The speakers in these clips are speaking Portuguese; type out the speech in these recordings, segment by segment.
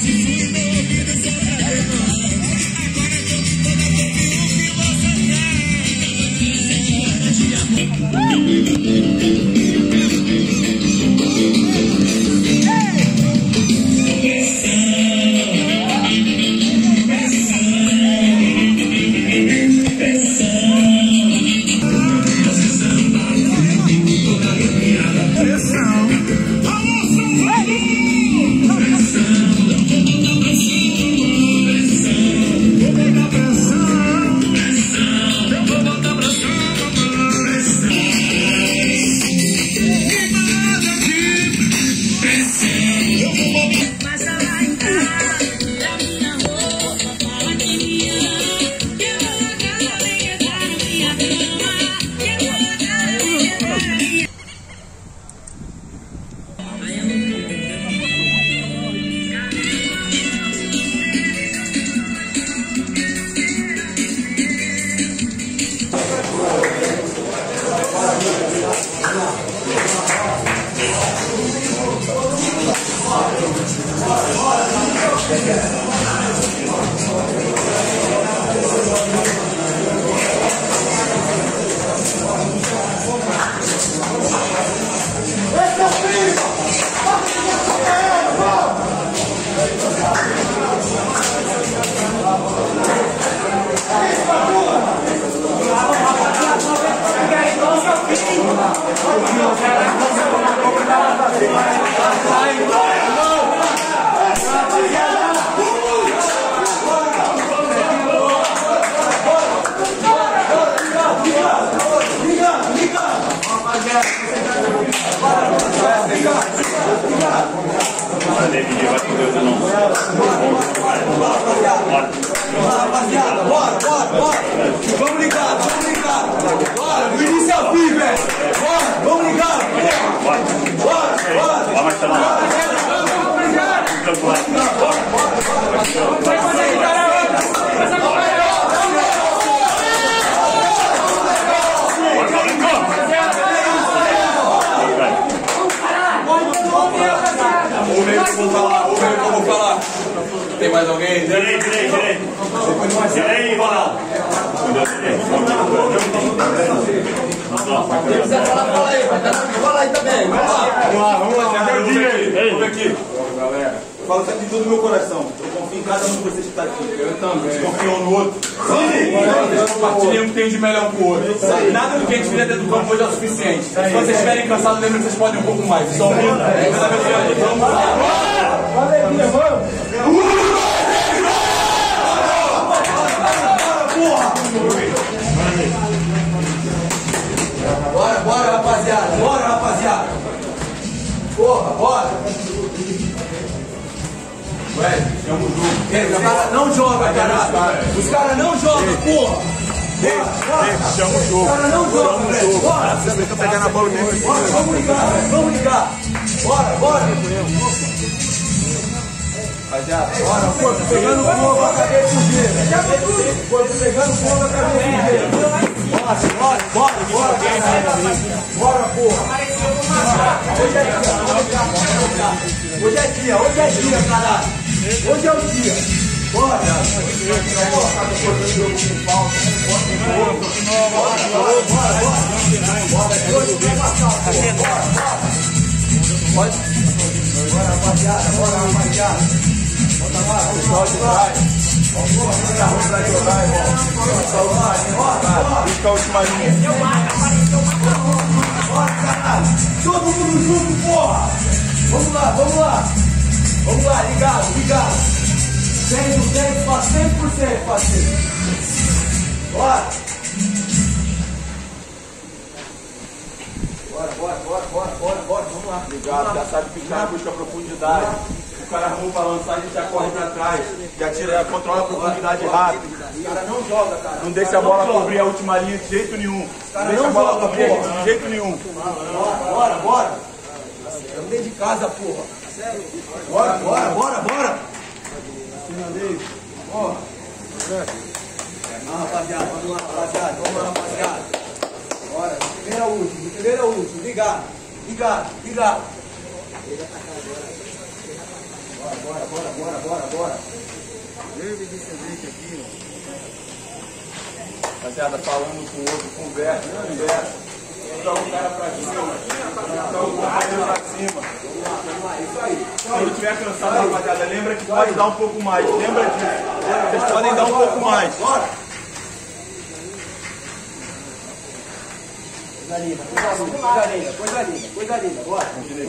Rapaziada, bora! Vamos ligar! Bora! Do início ao fim, velho! Bora! Vamos ligar! Bora! Vamos Ouve o que eu vou falar. Tem mais alguém? Tirei. Tirei, Ronaldo. Se quiser falar, fala aí. Fala aí também. Vamos lá. Vamos aqui. Galera, eu falo sempre de todo o meu coração. Eu confio em cada um de vocês que está aqui. Eu também. Vocês confiam um no outro. Sim. Compartilhem o que tem de melhor com o outro. Nada do que a gente fizer dentro do campo hoje é o suficiente. Se vocês estiverem cansados, lembrem que vocês podem um pouco mais. Só um minuto. Vamos lá. Bora, rapaziada. Bora. Ué, chama o jogo. Os caras não jogam, caralho. Os caras não jogam, porra. Chama o jogo. Os caras não jogam, velho. Bora. Você tá pegando a bola mesmo. Vamos ligar. Bora. Rapaziada, bora. Corpo pegando fogo, acabei de fugir. Corpo pegando fogo, acabei de fugir. Bora, bora, porra. Hoje é dia, caralho. Hoje é o dia. Bora. Bora, rapaziada. Bota lá, pessoal de trás. Busca a última linha. Bora, caralho. Todo mundo junto, porra. Vamos lá, ligado. 100%, 100%, parceiro. Bora. Vamos lá. Ligado, já sabe que o cara busca profundidade. O cara arruma pra lançar, a gente já corre pra trás. Já tira, controla a profundidade rápido. O cara não joga, cara. Não deixa a bola cobrir a última linha de jeito nenhum. Não deixa a bola cobrir a gente de jeito nenhum. Bora. Estamos dentro de casa, porra. Bora. Porra. Não, rapaziada, vamos lá, rapaziada. Bora, primeiro é o último. Ligado. Bora. Bora. Rapaziada, falando com o outro, conversa. Joga o cara pra cima. Joga o companheiro pra cima. Quando estiver cansado, rapaziada, lembra que pode dar um pouco mais. Lembra disso. Vocês podem dar um pouco mais. Bora. Coisa linda, bora.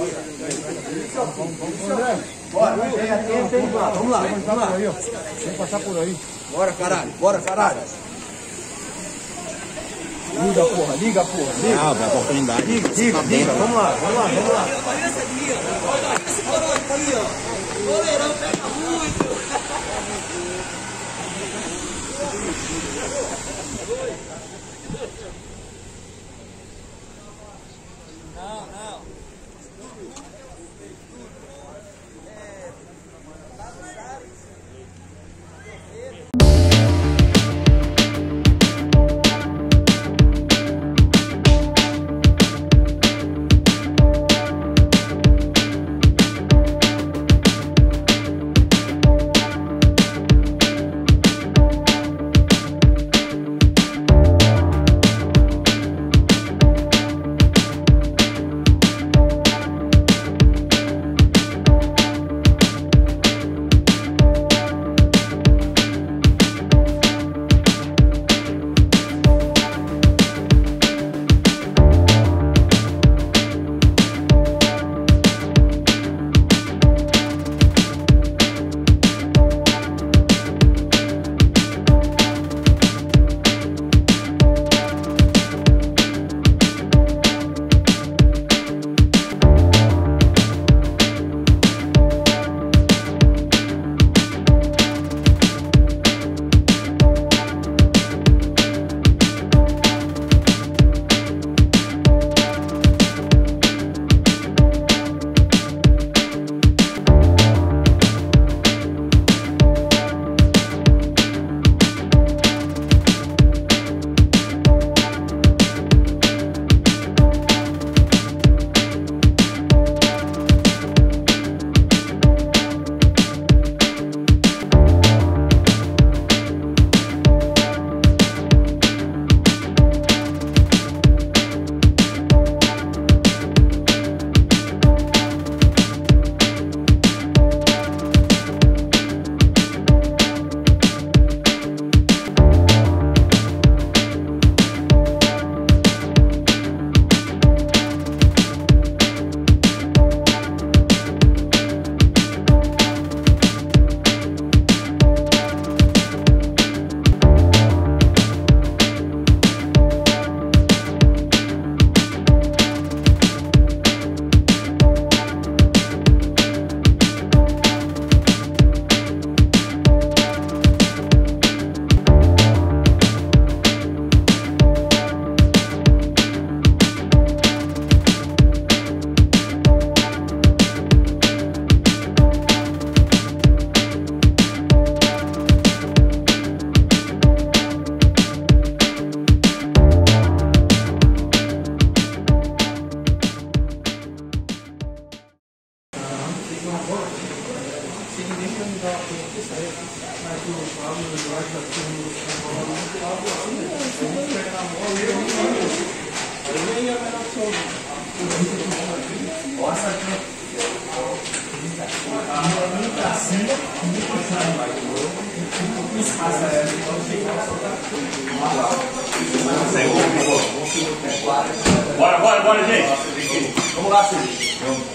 Bora, vamos lá. Vamos passar por aí. Bora, caralho. Liga, porra. Ah, vai oportunidade. Liga, vamos lá. Olha essa aqui, ó. Olha esse coroa aqui, ó. O goleirão pega muito. Não. Bora, gente. Vamos lá, Felipe.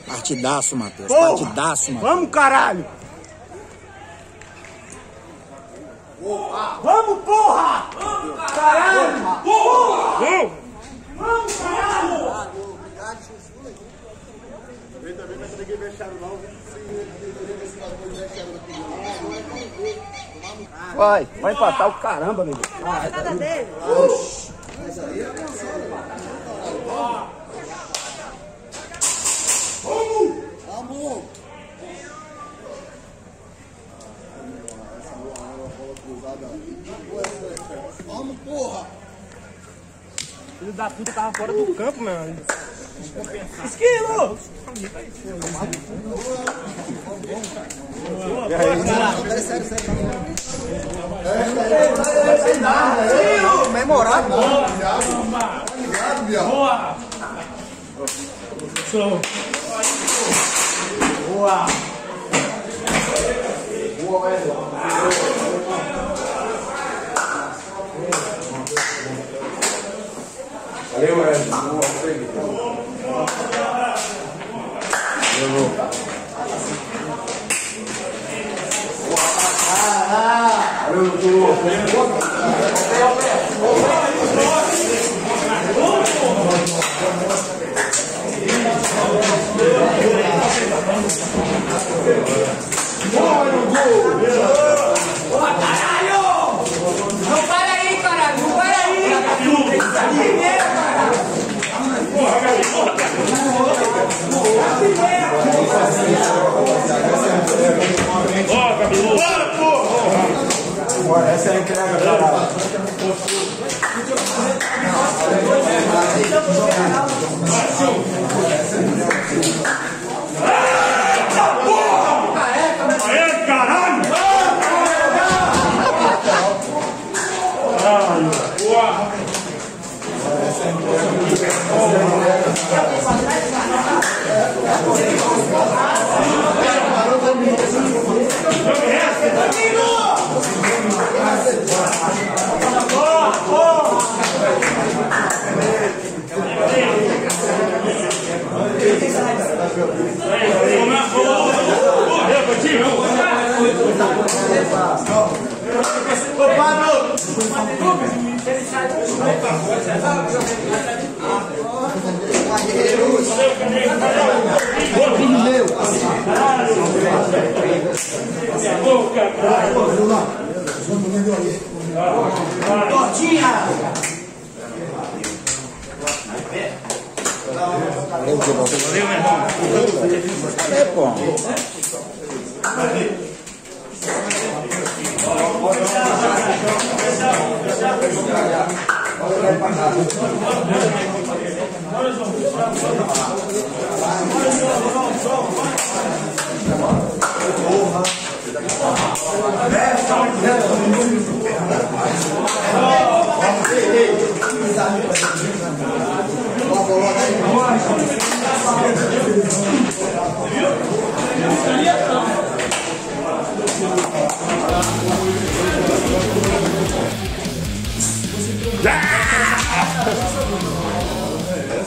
Partidaço, Matheus. Partidaço, Matheus. Vamos, caralho! Vamos, porra! Caralho! Porra! Vamos, caralho! Vai empatar o caramba, amigo. Nada dele. Vamos! Vamos, porra! Filho da puta tava fora do campo, mano. Esquilo! Sério. Memorável. Boa! Show! Boa! Valeu, Ed. Não para aí, caralho. Não para aí. Essa é a entrega, caralho. Pô.